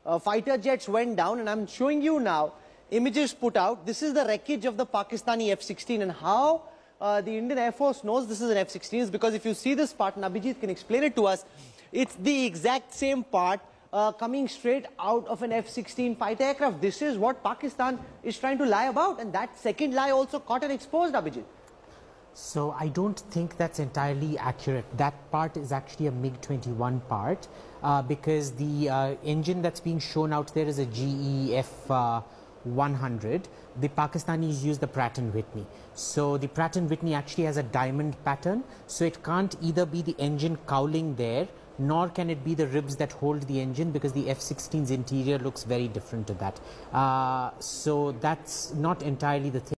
fighter jets went down, and I'm showing you now images put out. This is the wreckage of the Pakistani F-16, and how the Indian Air Force knows this is an F-16 is because if you see this part, and Abhijit can explain it to us, it's the exact same part coming straight out of an F-16 fighter aircraft. This is what Pakistan is trying to lie about, and that second lie also caught and exposed, Abhijit. So I don't think that's entirely accurate. That part is actually a MiG-21 part because the engine that's being shown out there is a GE F-100. The Pakistanis use the Pratt & Whitney. So the Pratt & Whitney actually has a diamond pattern, so it can't either be the engine cowling there, nor can it be the ribs that hold the engine, because the F-16's interior looks very different to that. So that's not entirely the thing.